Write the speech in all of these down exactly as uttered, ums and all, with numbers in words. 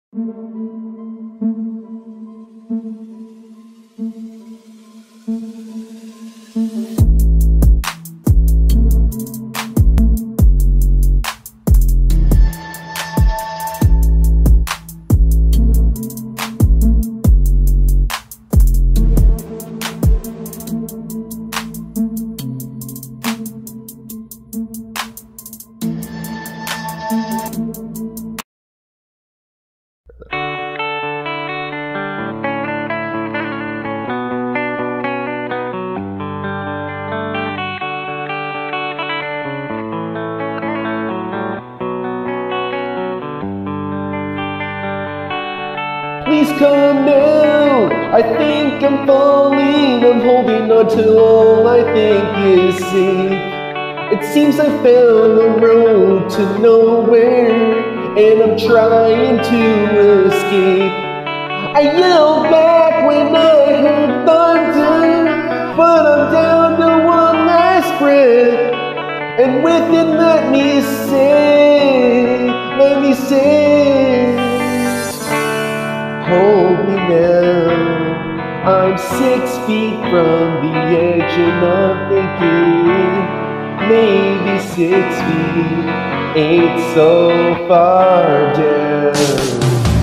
Please come now, I think I'm falling, I'm holding on to all I think is safe. It seems I found the road to nowhere, and I'm trying to escape. I yelled back when I heard thunder, but I'm down to one last breath, and with it let me say, let me say, hold me now. I'm six feet from the edge and I'm thinking maybe six feet ain't so far down.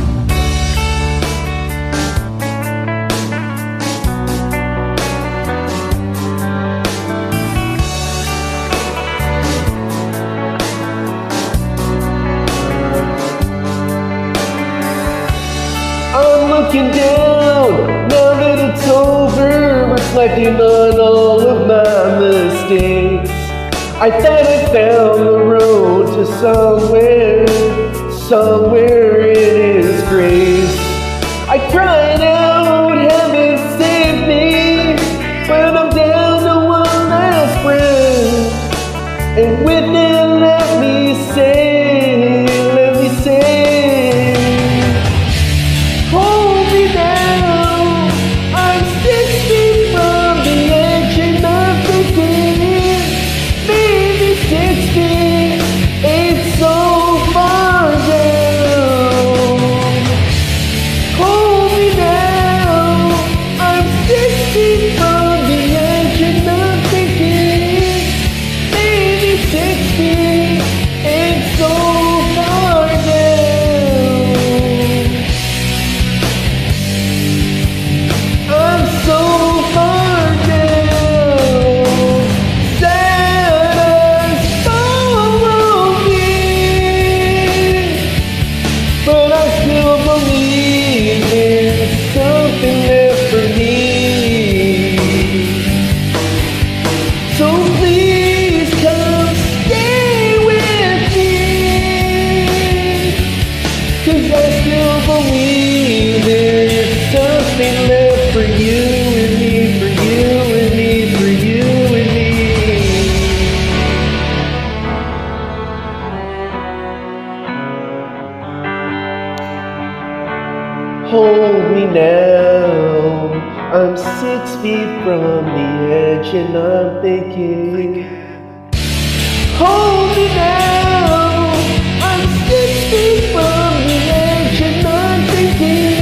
I'm looking down, now that it's over, reflecting on all of my mistakes. I thought I found the road to somewhere, somewhere in His grace. I cried out, heaven save me, but I'm down to one last breath, and with it let me say, let me say, for you and me, for you and me, for you and me. Hold me now, I'm six feet from the edge and I'm thinking. Hold me now, I'm six feet from the edge and I'm thinking.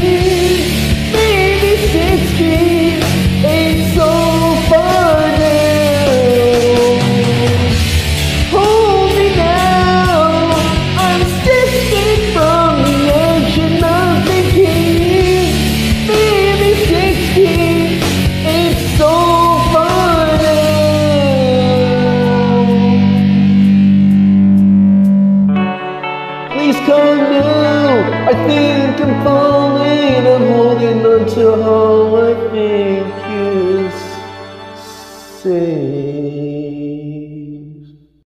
Please come now, I think I'm falling, I'm holding on to all I think is safe.